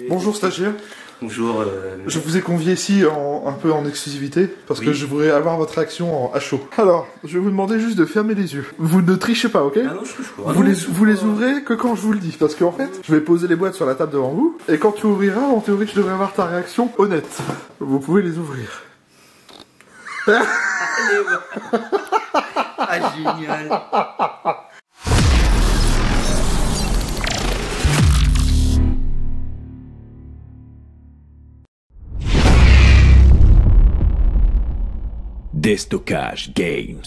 Bonjour stagiaire. Bonjour. Je vous ai convié ici un peu en exclusivité, parce que je voudrais avoir votre réaction à chaud. Alors, je vais vous demander juste de fermer les yeux. Vous ne trichez pas, ok? Ah non, je triche pas. Vous les ouvrez que quand je vous le dis, parce qu'en fait, je vais poser les boîtes sur la table devant vous, et quand tu ouvriras, en théorie, je devrais avoir ta réaction honnête. Vous pouvez les ouvrir. Ah, génial. Déstockage Games.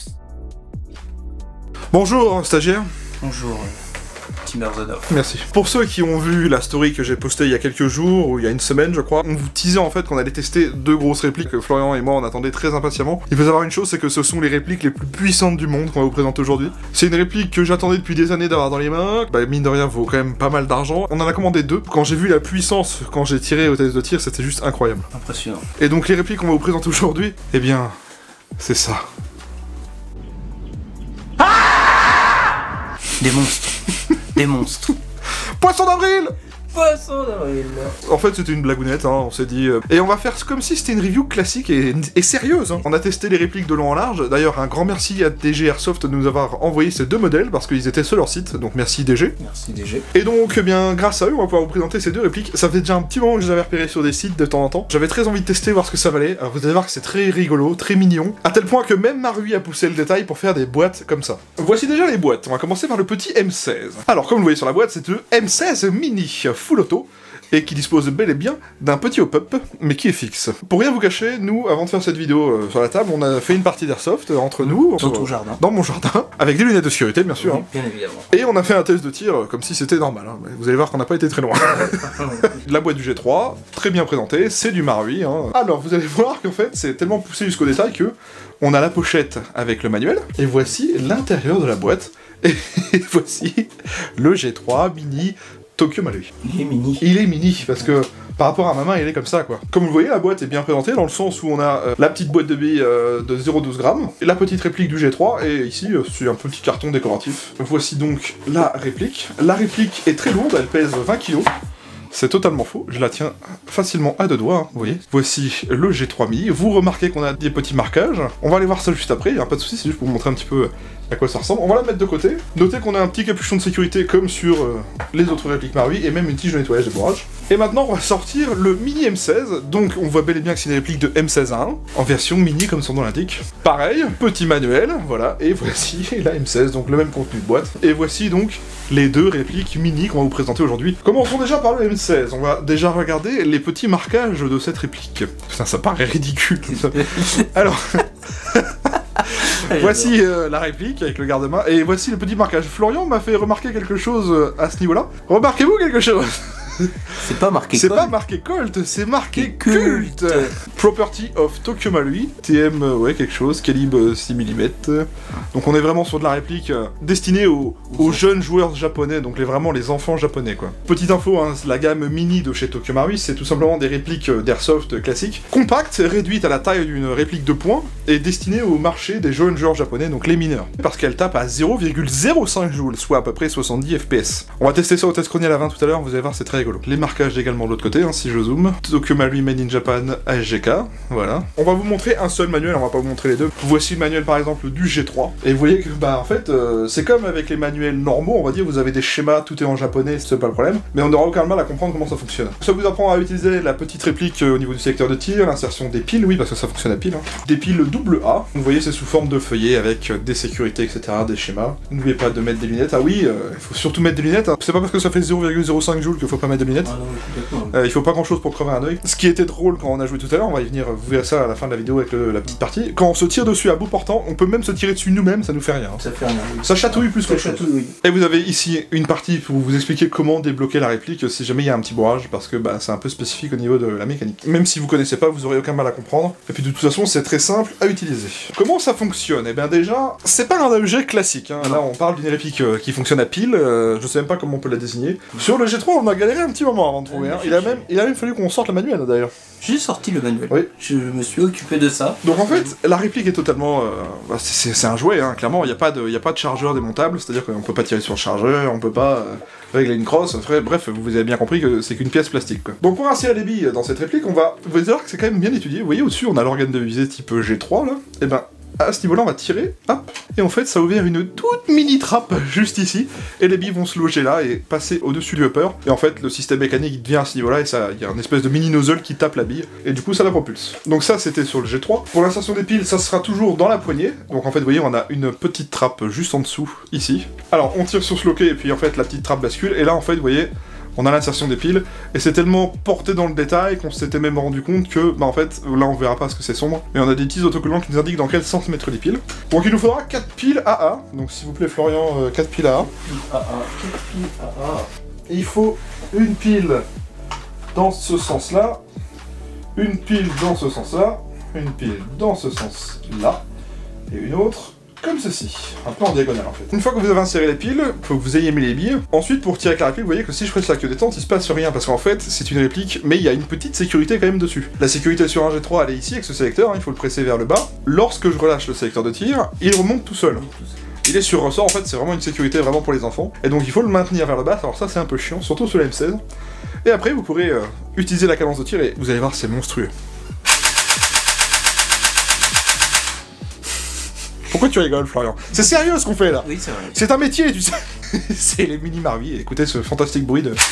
Bonjour stagiaire. Bonjour, Tim Erzodov. Merci. Pour ceux qui ont vu la story que j'ai postée il y a quelques jours, ou il y a une semaine je crois, on vous teasait en fait qu'on allait tester deux grosses répliques que Florian et moi on attendait très impatiemment. Il faut savoir une chose, c'est que ce sont les répliques les plus puissantes du monde qu'on va vous présenter aujourd'hui. C'est une réplique que j'attendais depuis des années d'avoir dans les mains, bah mine de rien vaut quand même pas mal d'argent. On en a commandé deux. Quand j'ai vu la puissance, quand j'ai tiré au test de tir, c'était juste incroyable. Impressionnant. Et donc les répliques qu'on va vous présenter aujourd'hui, eh bien, c'est ça. Des monstres. Des monstres. Poisson d'avril! Poisson d'avril. En fait, c'était une blagounette, hein, on s'est dit... Et on va faire comme si c'était une review classique et sérieuse. Hein. On a testé les répliques de long en large. D'ailleurs, un grand merci à DG Airsoft de nous avoir envoyé ces deux modèles, parce qu'ils étaient sur leur site, donc merci DG. Merci DG. Et donc, eh bien, grâce à eux, on va pouvoir vous présenter ces deux répliques. Ça fait déjà un petit moment que je les avais repérés sur des sites de temps en temps. J'avais très envie de tester, voir ce que ça valait. Alors, vous allez voir que c'est très rigolo, très mignon, à tel point que même Marui a poussé le détail pour faire des boîtes comme ça. Voici déjà les boîtes. On va commencer par le petit M16. Alors, comme vous voyez sur la boîte, c'est le M16 Mini Full Auto, et qui dispose bel et bien d'un petit hop-up, mais qui est fixe. Pour rien vous cacher, nous, avant de faire cette vidéo sur la table, on a fait une partie d'airsoft entre nous. Dans ton jardin. Dans mon jardin, avec des lunettes de sécurité, bien sûr. Oui, hein. bien évidemment. Et on a fait un test de tir comme si c'était normal. Hein. Vous allez voir qu'on n'a pas été très loin. La boîte du G3, très bien présentée, c'est du Marui. Hein. Alors, vous allez voir qu'en fait, c'est tellement poussé jusqu'au détail que on a la pochette avec le manuel, et voici l'intérieur de la boîte. Et voici le G3 Mini Tokyo Marui. Il est mini. Il est mini, parce que par rapport à ma main, il est comme ça, quoi. Comme vous le voyez, la boîte est bien présentée, dans le sens où on a la petite boîte de billes de 0,12 grammes, et la petite réplique du G3, et ici, c'est un petit carton décoratif. Voici donc la réplique. La réplique est très lourde, elle pèse 20 kg. C'est totalement faux, je la tiens facilement à deux doigts, hein, vous voyez. Voici le G3 Mini, vous remarquez qu'on a des petits marquages, on va aller voir ça juste après, y a pas de soucis, c'est juste pour vous montrer un petit peu à quoi ça ressemble. On va la mettre de côté, notez qu'on a un petit capuchon de sécurité comme sur les autres répliques Marui, et même une tige de nettoyage et bourrage. Et maintenant on va sortir le Mini M16, donc on voit bel et bien que c'est une réplique de M16A1, en version mini comme son nom l'indique. Pareil, petit manuel, voilà, et voici la M16, donc le même contenu de boîte. Et voici donc les deux répliques mini qu'on va vous présenter aujourd'hui. Commençons déjà par le M16, on va déjà regarder les petits marquages de cette réplique. Putain, ça paraît ridicule tout ça. Alors... Voici la réplique avec le garde-main, et voici le petit marquage. Florian m'a fait remarquer quelque chose à ce niveau-là. Remarquez-vous quelque chose? C'est pas marqué C'est Colt. pas marqué Colt, c'est marqué Culte. Property of Tokyo Marui, TM, ouais, quelque chose, calibre 6 mm. Donc on est vraiment sur de la réplique destinée aux jeunes joueurs japonais, donc vraiment les enfants japonais, quoi. Petite info, hein, la gamme mini de chez Tokyo Marui, c'est tout simplement des répliques d'airsoft classiques, compactes, réduites à la taille d'une réplique de poing, et destinées au marché des jeunes joueurs japonais, donc les mineurs. Parce qu'elle tape à 0,05 joules, soit à peu près 70 FPS. On va tester ça au test Chronial à 20 tout à l'heure, vous allez voir, c'est très rigolo. Les marquages également de l'autre côté, hein, si je zoome. Tokyo Marui Made in Japan ASGK, voilà. On va vous montrer un seul manuel, on va pas vous montrer les deux. Voici le manuel par exemple du G3, et vous voyez que, bah en fait, c'est comme avec les manuels normaux, on va dire, vous avez des schémas, tout est en japonais, c'est pas le problème, mais on n'aura aucun mal à comprendre comment ça fonctionne. Ça vous apprend à utiliser la petite réplique au niveau du sélecteur de tir, l'insertion des piles, oui, parce que ça fonctionne à pile, hein. Des piles AA, vous voyez, c'est sous forme de feuillet avec des sécurités, etc., des schémas. N'oubliez pas de mettre des lunettes, ah oui, il faut surtout mettre des lunettes, hein. C'est pas parce que ça fait 0,05 joules qu'il faut pas mettre de lunettes. Ah non, Il faut pas grand chose pour crever un œil. Ce qui était drôle quand on a joué tout à l'heure, on va y venir, vous verrez ça à la fin de la vidéo avec la petite partie. Quand on se tire dessus à bout portant, on peut même se tirer dessus nous-mêmes, ça nous fait rien. Hein. Ça fait rien. Oui. Ça chatouille plus que ça chose. chatouille, oui. Et vous avez ici une partie pour vous expliquer comment débloquer la réplique si jamais il y a un petit bourrage, parce que bah, c'est un peu spécifique au niveau de la mécanique. Même si vous connaissez pas, vous aurez aucun mal à comprendre. Et puis de toute façon, c'est très simple à utiliser. Comment ça fonctionne? Eh bien déjà, c'est pas un objet classique. Hein. Là, on parle d'une réplique qui fonctionne à pile. Je sais même pas comment on peut la désigner. Sur le G3, on a galéré galéré un petit moment avant de trouver. Hein. Il a même fallu qu'on sorte le manuel d'ailleurs. J'ai sorti le manuel. Oui. Je me suis occupé de ça. Donc en fait, la réplique est totalement... c'est un jouet, hein, clairement, il n'y a pas de chargeur démontable, c'est-à-dire qu'on peut pas tirer sur le chargeur, on peut pas régler une crosse, bref, vous avez bien compris que c'est qu'une pièce plastique, quoi. Donc pour insérer les billes dans cette réplique, vous allez voir que c'est quand même bien étudié. Vous voyez au-dessus, on a l'organe de visée type G3, là, et ben... à ce niveau-là, on va tirer, hop, et en fait, ça a ouvert une toute mini trappe juste ici, et les billes vont se loger là et passer au-dessus du upper, et en fait, le système mécanique il devient à ce niveau-là, et il y a une espèce de mini nozzle qui tape la bille, et du coup, ça la propulse. Donc ça, c'était sur le G3. Pour l'insertion des piles, ça sera toujours dans la poignée, donc en fait, vous voyez, on a une petite trappe juste en dessous, ici. Alors, on tire sur ce loquet, et puis en fait, la petite trappe bascule, et là, en fait, vous voyez... on a l'insertion des piles, et c'est tellement porté dans le détail qu'on s'était même rendu compte que, bah en fait, là on verra pas parce que c'est sombre, mais on a des petits autocollants qui nous indiquent dans quel sens mettre les piles. Donc il nous faudra 4 piles AA, donc s'il vous plaît Florian, 4 piles AA. 4 piles AA. Il faut une pile dans ce sens-là, une pile dans ce sens-là, une pile dans ce sens-là, et une autre... comme ceci, un peu en diagonale en fait. Une fois que vous avez inséré les piles, faut que vous ayez mis les billes. Ensuite, pour tirer avec la réplique, vous voyez que si je presse la queue détente, il se passe rien, parce qu'en fait, c'est une réplique, mais il y a une petite sécurité quand même dessus. La sécurité sur un G3, elle est ici avec ce sélecteur, hein, il faut le presser vers le bas. Lorsque je relâche le sélecteur de tir, il remonte tout seul. Il est sur ressort, en fait, c'est vraiment une sécurité vraiment pour les enfants. Et donc il faut le maintenir vers le bas, alors ça c'est un peu chiant, surtout sur la M16. Et après, vous pourrez utiliser la cadence de tir, et vous allez voir, c'est monstrueux. Pourquoi tu rigoles, Florian? C'est sérieux ce qu'on fait là. Oui, c'est vrai. C'est un métier, tu sais. C'est les mini Marvi. Écoutez ce fantastique bruit de...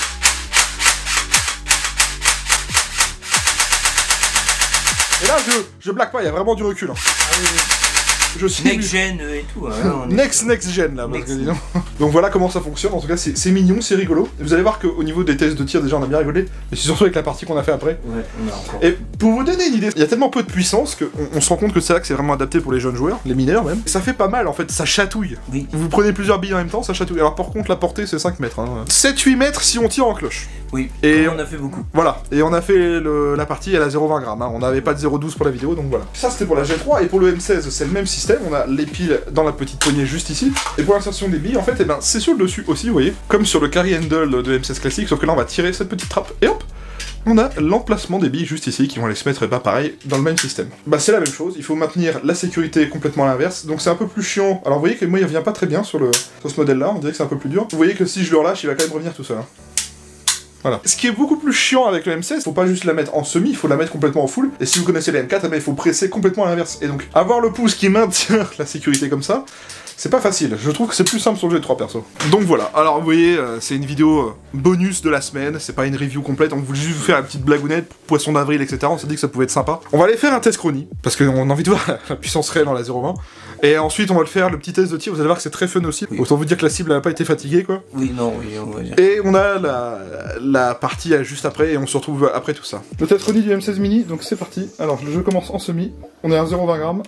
Et là, je blague pas, il y a vraiment du recul. Hein. Ah, oui. Je suis... Next gen et tout. Hein, next gen là, parce que, dis donc. Donc voilà comment ça fonctionne, en tout cas c'est mignon, c'est rigolo. Vous allez voir qu'au niveau des tests de tir déjà on a bien rigolé, mais c'est surtout avec la partie qu'on a fait après. Ouais, on a encore. Et pour vous donner une idée, il y a tellement peu de puissance qu'on se rend compte que c'est là que c'est vraiment adapté pour les jeunes joueurs, les mineurs même. Ça fait pas mal en fait, ça chatouille. Oui. Vous prenez plusieurs billes en même temps, ça chatouille. Alors par contre la portée c'est 5 mètres. Hein. 7-8 mètres si on tire en cloche. Oui, et on a fait beaucoup. Voilà, et on a fait la partie à la 0,20 grammes, hein. On n'avait pas de 0,12 pour la vidéo, donc voilà. Ça c'était pour la G3, et pour le M16 c'est le même système, on a les piles dans la petite poignée juste ici. Et pour l'insertion des billes, en fait, eh ben, c'est sur le dessus aussi, vous voyez, comme sur le carry handle de M16 classique, sauf que là on va tirer cette petite trappe, et hop, on a l'emplacement des billes juste ici, qui vont aller se mettre, pas pareil, dans le même système. Bah c'est la même chose, il faut maintenir la sécurité complètement à l'inverse, donc c'est un peu plus chiant. Alors vous voyez que moi il revient pas très bien sur ce modèle-là, on dirait que c'est un peu plus dur. Vous voyez que si je le relâche, il va quand même revenir tout seul. Hein. Voilà. Ce qui est beaucoup plus chiant avec le M16, faut pas juste la mettre en semi, il faut la mettre complètement en full. Et si vous connaissez les M4, eh ben, il faut presser complètement à l'inverse. Et donc, avoir le pouce qui maintient la sécurité comme ça, c'est pas facile. Je trouve que c'est plus simple sur le G3 perso. Donc voilà, alors vous voyez, c'est une vidéo bonus de la semaine, c'est pas une review complète, on voulait juste vous faire une petite blagounette, poisson d'avril, etc. On s'est dit que ça pouvait être sympa. On va aller faire un test chronie, parce qu'on a envie de voir la puissance réelle dans la 0,20. Et ensuite, on va le faire, le petit test de tir, vous allez voir que c'est très fun aussi. Oui. Autant vous dire que la cible n'a pas été fatiguée, quoi. Oui, non, oui, on va dire. Et on a la partie juste après, et on se retrouve après tout ça. Le test chronie du M16 mini, donc c'est parti. Alors, le jeu commence en semi, on est à 0,20 grammes.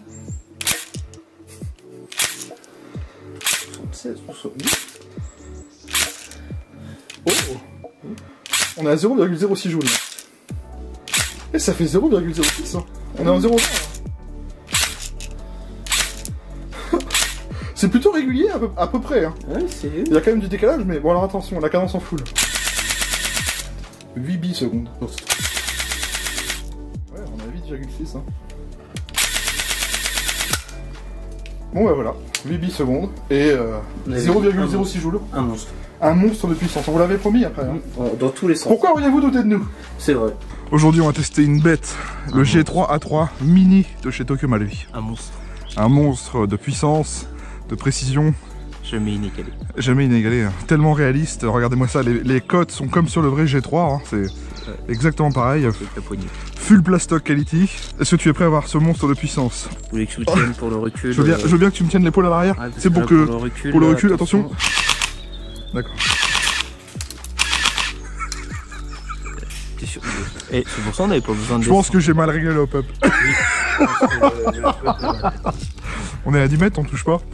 76, oh. On est à 0,06 joules. Et ça fait 0,06. Hein. On est en 0,20. C'est plutôt régulier à peu près. Hein. Ouais, il y a quand même du décalage, mais bon alors attention, la cadence en full. 8 billes secondes. Ouais, on a 8,6. Hein. Bon bah voilà, 8 billes secondes et 0,06 joules. Un monstre. Un monstre de puissance, on vous l'avait promis après. Hein. Dans tous les sens. Pourquoi auriez-vous douté de nous? C'est vrai. Aujourd'hui on va tester une bête, le G3 A3 mini de chez Tokyo Marui. Un monstre. Un monstre de puissance, de précision. Jamais inégalé. Jamais inégalé, hein. Tellement réaliste, regardez-moi ça, les cotes sont comme sur le vrai G3, hein. C'est exactement pareil. Full plastoc quality. Est-ce que tu es prêt à voir ce monstre de puissance? Vous voulez que je le tienne pour le recul? Je veux bien que tu me tiennes l'épaule à l'arrière. Ouais, c'est pour que... Pour le recul, attention. D'accord. T'es sûr? Et c'est pour ça on n'avait pas besoin de... Je pense que j'ai mal réglé le hop-up. Oui. On est à 10 mètres, on touche pas.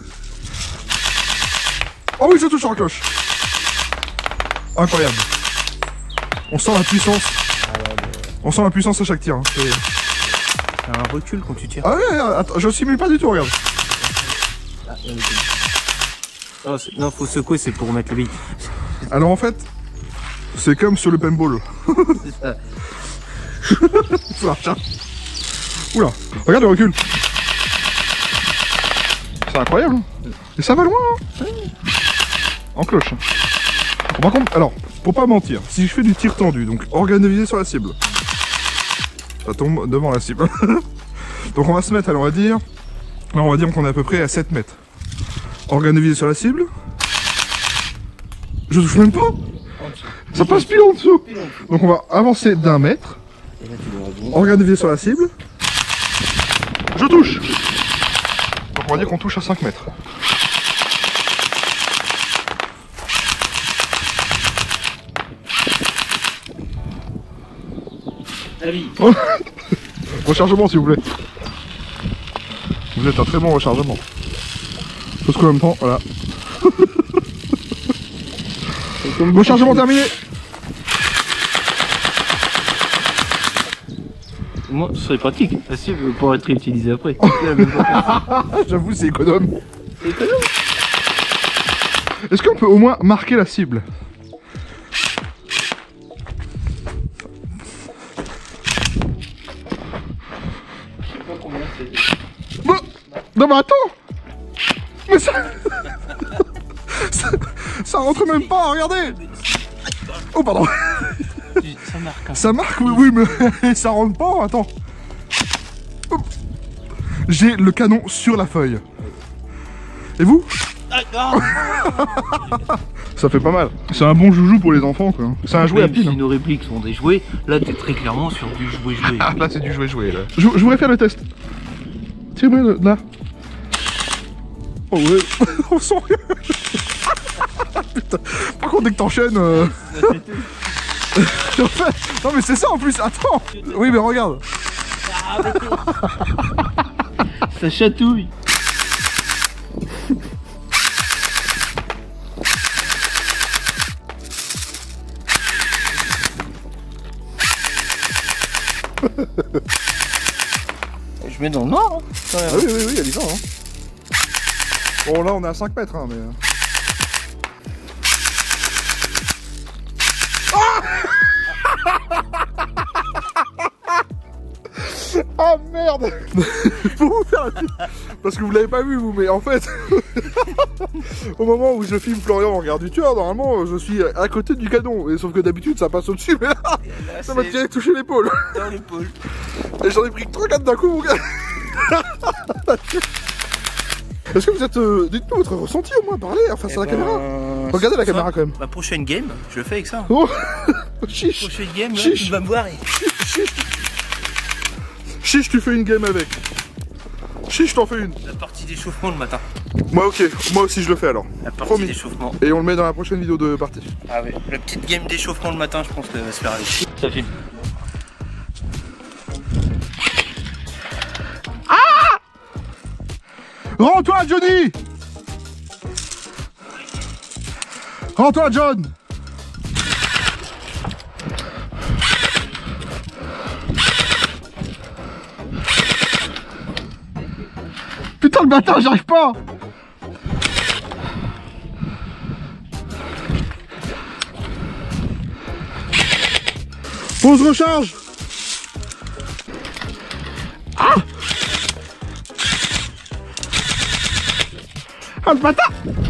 Oh oui, je touche en cloche. Incroyable. On sent la puissance. On sent la puissance à chaque tir. Hein. Un recul quand tu tires. Ah ouais, attends, je simule pas du tout, regarde. Oh, non, faut secouer, c'est pour mettre le bille. Alors en fait, C'est comme sur le paintball. C'est ça. Oula, regarde le recul. C'est incroyable. Et ça va loin. Hein. En cloche. Bon, par contre, alors, pour pas mentir, si je fais du tir tendu, donc organisé sur la cible, ça tombe devant la cible. Donc on va se mettre, alors on va dire qu'on est à peu près à 7 mètres. Organisé sur la cible. Je touche même pas. Ça passe pile en dessous. Donc on va avancer d'1 mètre. Organisé sur la cible. Je touche. Donc on va dire qu'on touche à 5 mètres. Oh. Rechargement s'il vous plaît. Vous êtes un très bon rechargement. Parce qu'en même temps, voilà. Rechargement terminé. Moi, ce serait pratique. La cible pour être réutilisée après. J'avoue, c'est économe. Est-ce qu'on peut au moins marquer la cible? Non mais attends. Mais ça... ça rentre même pas, regardez. Oh pardon. Ça marque. Hein. Ça marque, oui, mais ça rentre pas, attends. J'ai le canon sur la feuille. Et vous? Ça fait pas mal. C'est un bon joujou pour les enfants, quoi. C'est un jouet à pile. Si nos répliques sont des jouets, là t'es très clairement sur du jouet-jouet. Ah, là c'est du jouet-jouet, là. Je voudrais faire le test. Tiens-moi là. Oh ouais. On sent rien. Putain. Par contre, dès que t'enchaînes... Non mais c'est ça en plus, attends. Oui mais regarde. Ça chatouille. Je mets dans le noir. Hein. Ah oui, il y a du temps. Hein. Bon là on est à 5 mètres, hein, mais... Ah merde. Faut vous faire parce que vous l'avez pas vu vous, mais en fait au moment où je filme Florian en regard du tueur, normalement je suis à côté du canon, et sauf que d'habitude ça passe au-dessus, mais là ça m'a direct touché l'épaule. Dans l'épaule. Et j'en ai pris 3-4 d'un coup mon gars. Est-ce que vous êtes... dites-nous votre ressenti au moins, parlez face à la caméra. Regardez la caméra quand même. Ma prochaine game, je le fais avec ça. Oh. Chiche. Prochaine game, là, Chiche. tu vas me voir et... Chiche, tu fais une game avec. Chiche, t'en fais une. La partie d'échauffement le matin. Moi ok, moi aussi je le fais alors. La partie Promis. d'échauffement. Et on le met dans la prochaine vidéo de partie. Ah ouais, la petite game d'échauffement le matin, je pense qu'elle va se faire avec. Ça filme. Rends-toi Johnny. Rends-toi John. Putain le bâtard, j'arrive pas. On se recharge. Ah, ah le bâtard.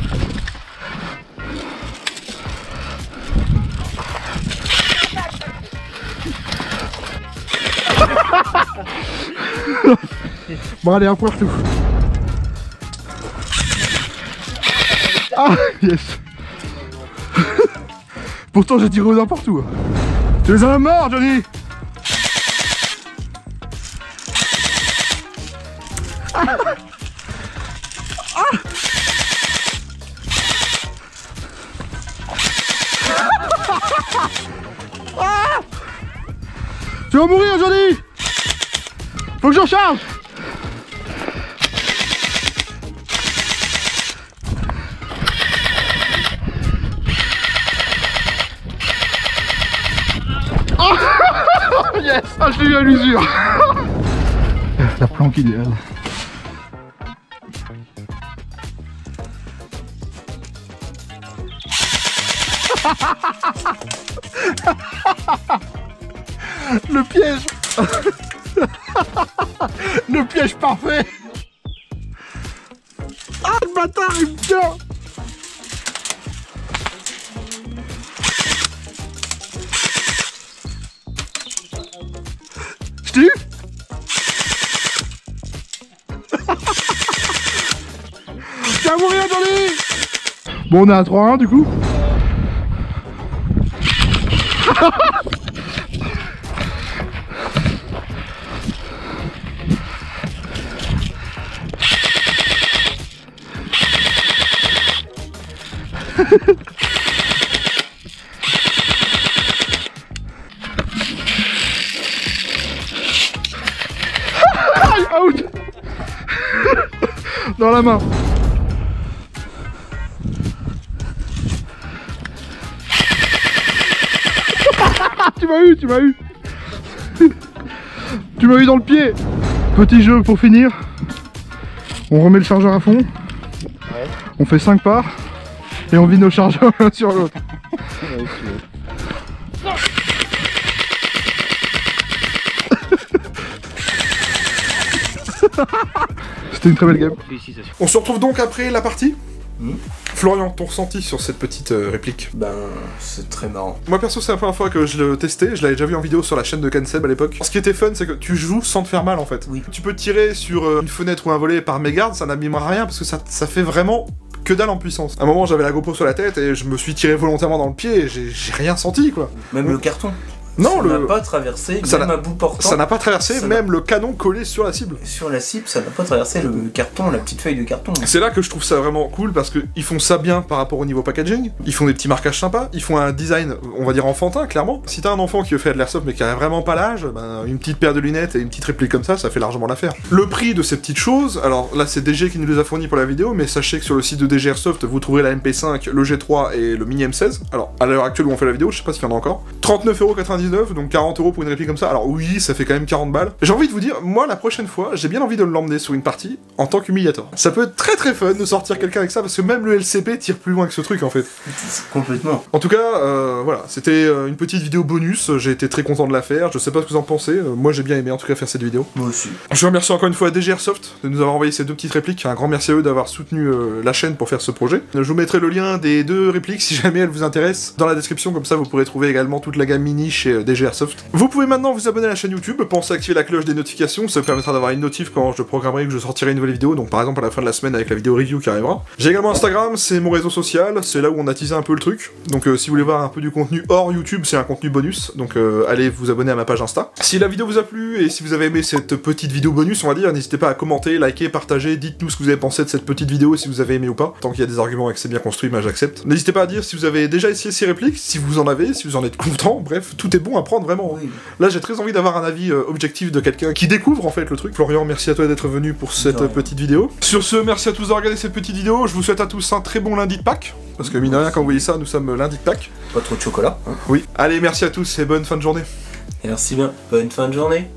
Bon allez, un point tout. Ah yes. Pourtant j'ai tiré n'importe où. Tu les as morts Johnny. Ah. Ah. Ah. Tu vas mourir Johnny. Faut que je recharge. Yes. Ah, je l'ai eu à l'usure. La planque idéale. Le piège. Le piège parfait. Ah, le bâtard, il me tient. Je t'ai eu. Tu vas mourir, Johnny. Bon, on est à 3-1 du coup. Out. Dans la main. Tu m'as eu, tu m'as eu. Tu m'as eu dans le pied. Petit jeu pour finir. On remet le chargeur à fond. Ouais. On fait 5 pas. Et on vide nos chargeurs l'un sur l'autre. C'était une très belle game. On se retrouve donc après la partie. Florian, ton ressenti sur cette petite réplique? Ben, c'est très marrant. Moi perso, c'est la première fois que je le testais, je l'avais déjà vu en vidéo sur la chaîne de Canseb à l'époque. Ce qui était fun, c'est que tu joues sans te faire mal en fait. Oui. Tu peux tirer sur une fenêtre ou un volet par mégarde, ça n'abîmera rien parce que ça fait vraiment que dalle en puissance. À un moment, j'avais la GoPro sur la tête et je me suis tiré volontairement dans le pied et j'ai rien senti quoi. Même le carton. Non, ça n'a pas traversé, même à bout portant. Ça n'a pas traversé, même le canon collé sur la cible. Sur la cible, ça n'a pas traversé le carton, la petite feuille de carton. C'est là que je trouve ça vraiment cool parce qu'ils font ça bien par rapport au niveau packaging. Ils font des petits marquages sympas, ils font un design, on va dire enfantin, clairement. Si t'as un enfant qui veut faire de l'airsoft mais qui a vraiment pas l'âge, ben, une petite paire de lunettes et une petite réplique comme ça fait largement l'affaire. Le prix de ces petites choses, alors là c'est DG qui nous les a fournis pour la vidéo, mais sachez que sur le site de DG Airsoft, vous trouverez la MP5, le G3 et le Mini M16. Alors, à l'heure actuelle où on fait la vidéo, je sais pas s'il y en a encore. 39,99€, donc 40€ pour une réplique comme ça. Alors oui, ça fait quand même 40 balles. J'ai envie de vous dire, moi la prochaine fois, j'ai bien envie de l'emmener sur une partie en tant qu'humiliator. Ça peut être très très fun de sortir quelqu'un avec ça parce que même le LCP tire plus loin que ce truc en fait. Complètement. En tout cas, voilà, c'était une petite vidéo bonus. J'ai été très content de la faire. Je sais pas ce que vous en pensez. Moi j'ai bien aimé en tout cas faire cette vidéo. Moi aussi. Je remercie encore une fois DG Airsoft de nous avoir envoyé ces deux petites répliques. Un grand merci à eux d'avoir soutenu la chaîne pour faire ce projet. Je vous mettrai le lien des deux répliques si jamais elles vous intéressent dans la description. Comme ça vous pourrez trouver également toute la gamme mini chez DG Airsoft. Vous pouvez maintenant vous abonner à la chaîne YouTube, pensez à activer la cloche des notifications, ça vous permettra d'avoir une notif quand je programmerai que je sortirai une nouvelle vidéo, donc par exemple à la fin de la semaine avec la vidéo review qui arrivera. J'ai également Instagram, c'est mon réseau social, c'est là où on a teasé un peu le truc, donc si vous voulez voir un peu du contenu hors YouTube, c'est un contenu bonus, donc allez vous abonner à ma page Insta. Si la vidéo vous a plu et si vous avez aimé cette petite vidéo bonus, on va dire, n'hésitez pas à commenter, liker, partager, dites-nous ce que vous avez pensé de cette petite vidéo, si vous avez aimé ou pas. Tant qu'il y a des arguments et que c'est bien construit, ben j'accepte. N'hésitez pas à dire si vous avez déjà essayé ces répliques, si vous en avez, si vous en êtes content, bref, tout est bon à prendre vraiment. Oui. Là j'ai très envie d'avoir un avis objectif de quelqu'un qui découvre en fait le truc. Florian, merci à toi d'être venu pour cette petite vidéo. Sur ce, merci à tous d'avoir regardé cette petite vidéo, je vous souhaite à tous un très bon lundi de Pâques, parce que mine de rien quand vous voyez ça, nous sommes lundi de Pâques. Pas trop de chocolat. Oui. Allez, merci à tous et bonne fin de journée. Merci bien, bonne fin de journée.